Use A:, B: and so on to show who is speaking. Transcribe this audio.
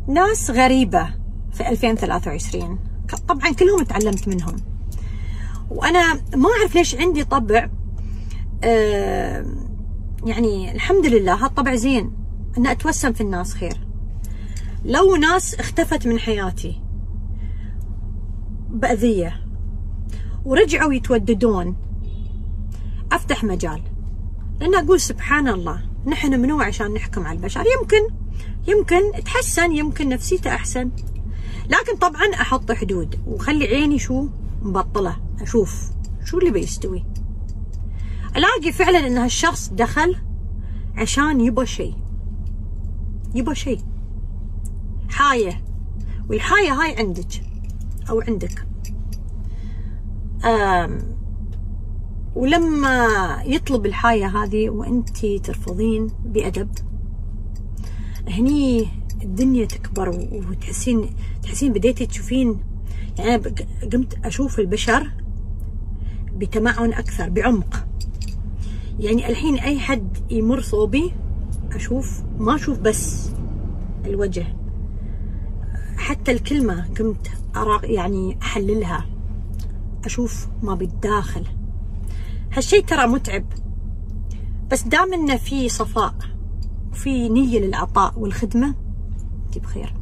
A: ناس غريبة في 2023 طبعا كلهم تعلمت منهم، وأنا ما أعرف ليش عندي طبع يعني الحمد لله هالطبع زين، أن أتوسم في الناس خير. لو ناس اختفت من حياتي بأذية ورجعوا يتوددون أفتح مجال، لأن أقول سبحان الله نحن منو عشان نحكم على البشر؟ يمكن تحسن، يمكن نفسيته أحسن، لكن طبعا أحط حدود وخلي عيني شو مبطلة أشوف شو اللي بيستوي. ألاقي فعلا أن هالشخص دخل عشان يبغى شيء حاية، والحاية هاي عندك أو عندك. ولما يطلب الحاية هذه وانتي ترفضين بأدب، هني الدنيا تكبر وتحسين بديتي تشوفين. يعني أنا قمت أشوف البشر بتمعن أكثر، بعمق. يعني الحين أي حد يمر صوبي ما أشوف بس الوجه، حتى الكلمة قمت يعني أحللها، أشوف ما بالداخل. هالشي ترى متعب، بس دام إنه في صفاء وفي نية للعطاء والخدمة انتي بخير.